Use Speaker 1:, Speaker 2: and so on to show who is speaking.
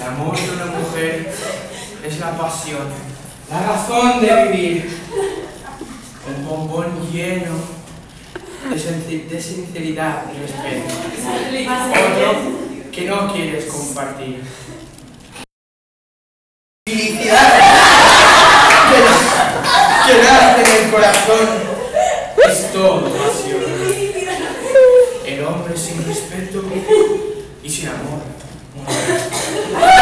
Speaker 1: amor de una mujer es la pasión, la razón de vivir. Un bombón lleno de sinceridad y respeto. Otro que no quieres compartir. Felicidad que nace en el corazón es todo pasión. El hombre sin respeto y sin amor muere.